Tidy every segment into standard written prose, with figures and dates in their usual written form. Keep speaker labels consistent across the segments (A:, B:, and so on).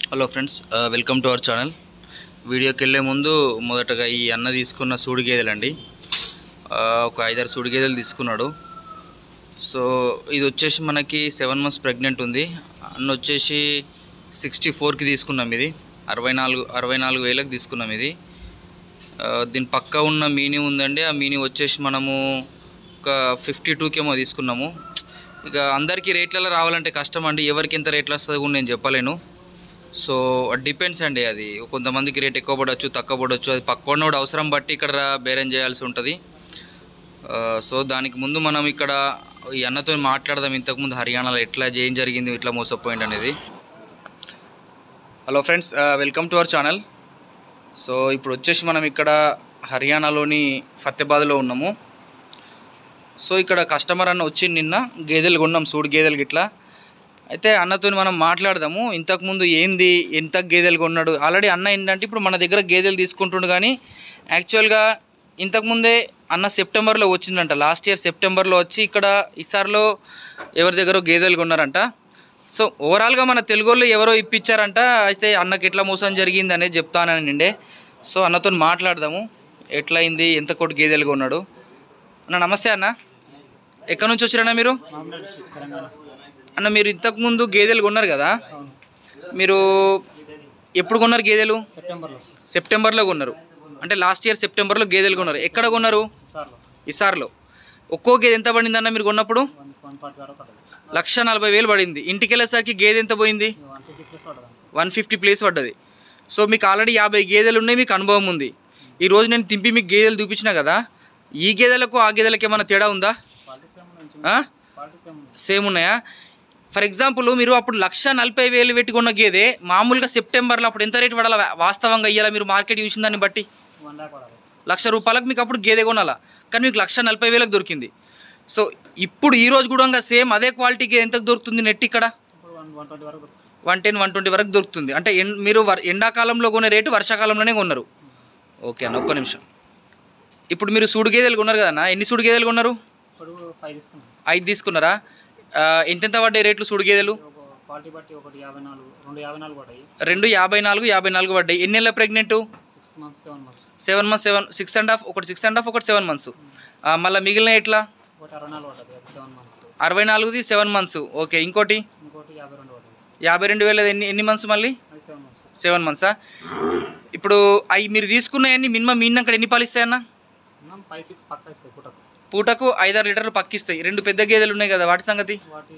A: Hello friends, welcome to our channel. వీడియోకి వెళ్ళే ముందు మొదటగా ఈ అన్న తీసుకున్న సూడి గేదెలండి. ఒక 5-6 సూడి గేదెలు తీసుకున్నాడు. సో ఇది వచ్చేసి మనకి 7 months ప్రెగ్నెంట్ ఉంది. అన్న వచ్చేసి 64కి తీసుకున్నాం. ఇది 64,000కి తీసుకున్నాం. ఇది దీని పక్క ఉన్న మీని ఉందండి. ఆ మీని వచ్చేసి మనము ఒక 52కేమో తీసుకున్నాము. ఇక అందరికీ రేట్లలో రావాలంటే కష్టం అండి. ఎవరికి ఎంత రేట్లు వస్తుంది కూడా నేను చెప్పలేను. సో డిపెండ్స్ అండి. అది కొంతమందికి రేట్ ఎక్కువ పడవచ్చు, తక్కువ పడవచ్చు. అది పక్కనోడు అవసరం బట్టి ఇక్కడ బేరం చేయాల్సి ఉంటుంది. సో దానికి ముందు మనం ఇక్కడ ఈ అన్నతో మాట్లాడదాం. ఇంతకుముందు హర్యానాలో ఎట్లా ఏం జరిగింది, ఇట్లా మోసపోయింది అనేది. Hello friends, welcome to our channel. So ఇప్పుడు వచ్చేసి మనం ఇక్కడ హర్యానాలోని ఫతేబాద్లో ఉన్నాము. సో ఇక్కడ కస్టమర్ అన్న వచ్చి నిన్న గేదెలు కొన్నాం, సూడి గేదెలు గిట్లా. అయితే అన్నతో మనం మాట్లాడదాము. ఇంతకుముందు ఏంది, ఎంత గేదెలు కొన్నాడు. ఆల్రెడీ అన్న ఏంటంటే ఇప్పుడు మన దగ్గర గేదెలు తీసుకుంటుండు, కానీ యాక్చువల్గా ఇంతకుముందే అన్న సెప్టెంబర్లో వచ్చిందంట. లాస్ట్ ఇయర్ సెప్టెంబర్లో వచ్చి ఇక్కడ ఇసార్లో ఎవరి దగ్గర గేదెలు కొన్నారంట. సో ఓవరాల్గా మన తెలుగు వాళ్ళు ఎవరో ఇప్పించారంట. అయితే అన్నకి ఎట్లా మోసం జరిగింది అనేది చెప్తానండి. సో అన్నతో మాట్లాడదాము. ఎట్లా అయింది, ఎంత కోటి గేదెలు కొన్నాడు. అన్న నమస్తే అన్న. ఎక్కడి నుంచి వచ్చారన్నా మీరు? అన్న మీరు ఇంతకుముందు గేదెలు కొన్నారు కదా, మీరు ఎప్పుడు కొన్నారు గేదెలు? సెప్టెంబర్లో కొన్నారు. అంటే లాస్ట్ ఇయర్ సెప్టెంబర్లో గేదెలు కొన్నారు. ఎక్కడ కొన్నారు? ఇసార్లో. ఒక్కో గేదె ఎంత పడింది అన్న మీరు కొన్నప్పుడు? 1,40,000 పడింది. ఇంటికి వెళ్ళేసరికి గేదె ఎంత పోయింది? 150 పడ్డది. సో మీకు ఆల్రెడీ 50 గేదెలు ఉన్నాయి, మీకు అనుభవం ఉంది. ఈరోజు నేను తింపి మీకు గేదెలు చూపించిన కదా, ఈ గేదెలకు ఆ గేదెలకు ఏమైనా తేడా ఉందా? సేమ్ ఉన్నాయా? ఫర్ ఎగ్జాంపుల్ మీరు అప్పుడు 1,40,000 పెట్టుకున్న గేదె మామూలుగా సెప్టెంబర్లో అప్పుడు ఎంత రేటు పడాలా? వాస్తవంగా ఇయ్యాలా? మీరు మార్కెట్ చూసిన దాన్ని బట్టి 1,00,000 రూపాయలకు మీకు అప్పుడు గేదె కొనాలా, కానీ మీకు 1,40,000కి దొరికింది. సో ఇప్పుడు ఈ రోజు కూడా సేమ్ అదే క్వాలిటీకి ఎంతకు దొరుకుతుంది నెట్? ఇక్కడ 110-120 వరకు దొరుకుతుంది. అంటే మీరు ఎండాకాలంలో కొనే రేటు వర్షాకాలంలోనే కొన్నారు. ఓకే అన్న, ఒక్క నిమిషం. ఇప్పుడు మీరు సూడు గేదెలు కొన్నారు కదన్నా, ఎన్ని సూడు గేదెలు కొన్నారు? 5 తీసుకున్నారా? ఎంతెంత పడ్డాయి రేట్లు సూడు గేదెలు? 2,54 పడ్డాయి. ఎన్ని నెలల ప్రెగ్నెంట్? 7 months 6.5, ఒకటి 6.5, ఒకటి 7 months. మళ్ళీ మిగిలిన ఎట్లా? 64ది 7 months. ఓకే, ఇంకోటి 52,000. ఎన్ని మంత్స్ మళ్ళీ? 7 months. ఇప్పుడు అవి మీరు తీసుకున్నాయన్ని మినిమం అక్కడ ఎన్ని పాలు ఇస్తాయన్న? పూటకు 5-6 లీటర్లు పక్కిస్తాయి. 2 పెద్ద గేదెలు ఉన్నాయి కదా, వాటి సంగతి?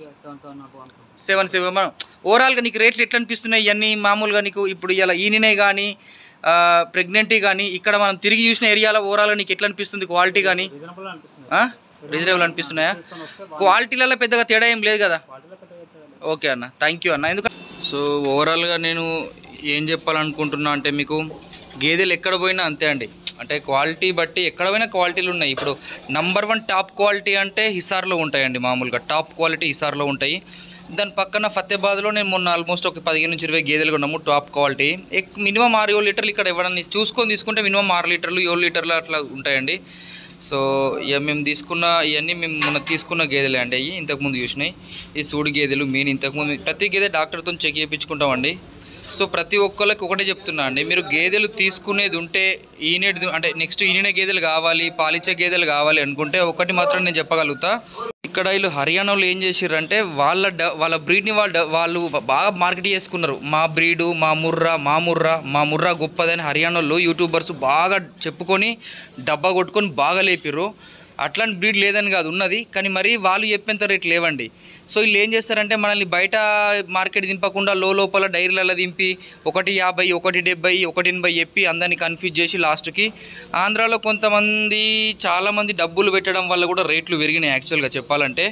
A: 7 ఓవరాల్గా నీకు రేట్లు ఎట్లా అనిపిస్తున్నాయి ఇవన్నీ? మామూలుగా నీకు ఇప్పుడు ఇలా ఈయననే కానీ ప్రెగ్నెంటీ కానీ ఇక్కడ మనం తిరిగి చూసిన ఏరియాలో ఓవరాల్గా నీకు ఎట్లా అనిపిస్తుంది? క్వాలిటీ కానీ రీజనబుల్ అనిపిస్తున్నాయా? క్వాలిటీలలో పెద్దగా తేడా ఏం లేదు కదా? ఓకే అన్న, థ్యాంక్ యూ అన్న. ఎందుకంటే సో ఓవరాల్గా నేను ఏం చెప్పాలనుకుంటున్నా అంటే, మీకు గేదెలు ఎక్కడ పోయినా అంతే అండి. అంటే క్వాలిటీ బట్టి ఎక్కడ పోయినా క్వాలిటీలు ఉన్నాయి. ఇప్పుడు నంబర్ 1 టాప్ క్వాలిటీ అంటే హిసార్లో ఉంటాయండి. మామూలుగా టాప్ క్వాలిటీ హిసార్లో ఉంటాయి. దాని పక్కన ఫతేబాద్లో నేను మొన్న ఆల్మోస్ట్ ఒక 15-20 గేదెలు కొన్నాము, టాప్ క్వాలిటీ. మినిమం 6-7 లీటర్లు ఇక్కడ ఎవరన్నా చూసుకొని తీసుకుంటే మినిమం 6 లీటర్లు 7 లీటర్లు అట్లా ఉంటాయండి. సో ఇక మేము తీసుకున్న ఇవన్నీ మేము మొన్న తీసుకున్న గేదెలే అండి. అవి ఇంతకుముందు చూసినాయి. ఈ సూడి గేదెలు మెయిన్ ఇంతకుముందు ప్రతి గేదె డాక్టర్తో చెక్ చేయించుకుంటామండి. సో ప్రతి ఒక్కరికి ఒకటే చెప్తున్నా అండి, మీరు గేదెలు తీసుకునేది ఉంటే అంటే నెక్స్ట్ ఈయన గేదెలు కావాలి, పాలిచ్చే గేదెలు కావాలి అనుకుంటే ఒకటి మాత్రం నేను చెప్పగలుగుతా. ఇక్కడ వీళ్ళు హర్యానాలో ఏం చేసిర్రంటే వాళ్ళ బ్రీడ్ని వాళ్ళు బాగా మార్కెట్ చేసుకున్నారు. మా బ్రీడు, మా ముర్రా గొప్పదని హర్యానాలో యూట్యూబర్స్ బాగా చెప్పుకొని డబ్బా కొట్టుకొని బాగా లేపిర్రు. అట్లాంటి బ్రీడ్ లేదని కాదు ఉన్నది, కానీ మరి వాళ్ళు చెప్పేంత రేట్ లేవండి. సో వీళ్ళు ఏం చేస్తారంటే మనల్ని బయట మార్కెట్ దింపకుండా లోపల డైరీలలో దింపి 150, 170, 180 చెప్పి అందరినీ కన్ఫ్యూజ్ చేసి లాస్ట్కి ఆంధ్రాలో చాలామంది డబ్బులు పెట్టడం వల్ల కూడా రేట్లు పెరిగినాయి యాక్చువల్గా చెప్పాలంటే.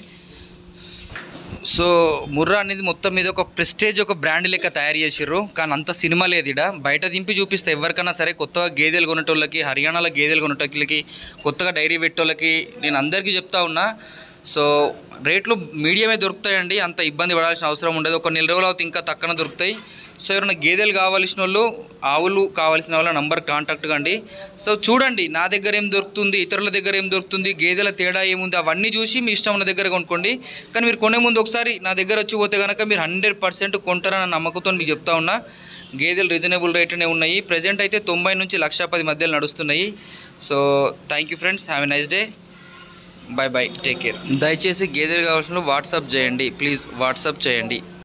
A: సో ముర్రా అనేది మొత్తం మీద ఒక ప్రెస్టేజ్, ఒక బ్రాండ్ లెక్క తయారు చేసిర్రు. కానీ అంత సినిమా లేదు ఇక్కడ. బయట దింపి చూపిస్తే ఎవరికైనా సరే కొత్తగా గేదెలు కొనేటోళ్ళకి, హర్యానాలో గేదెలు కొనేటోళ్ళకి, కొత్తగా డైరీ పెట్టేళ్ళకి నేను అందరికీ చెప్తా ఉన్నా. సో రేట్లు మీడియమే దొరుకుతాయండి, అంత ఇబ్బంది పడాల్సిన అవసరం ఉండదు. ఒక 4 రోజులు అవుతుంది ఇంకా తక్కువ దొరుకుతాయి. సో ఎవరైనా గేదెలు కావాల్సిన వాళ్ళు, ఆవులు కావాల్సిన వాళ్ళ నంబర్ కాంటాక్ట్ కండి. సో చూడండి నా దగ్గర ఏం దొరుకుతుంది, ఇతరుల దగ్గర ఏం దొరుకుతుంది, గేదెల తేడా ఏముంది అవన్నీ చూసి మీ ఇష్టం ఉన్న దగ్గర కొనుక్కోండి. కానీ మీరు కొనే ముందు ఒకసారి నా దగ్గర వచ్చి పోతే కనుక మీరు 100% కొంటారన్న నమ్మకంతో మీకు చెప్తా ఉన్నా. గేదెలు రీజనబుల్ రేట్లోనే ఉన్నాయి. ప్రజెంట్ అయితే 90 నుంచి 1,10,000 మధ్యలో నడుస్తున్నాయి. So thank you friends, have a nice day, bye bye, take care. దయచేసి గేదెలు కావాల్సిన వాట్సాప్ చేయండి ప్లీజ్, వాట్సాప్ చేయండి.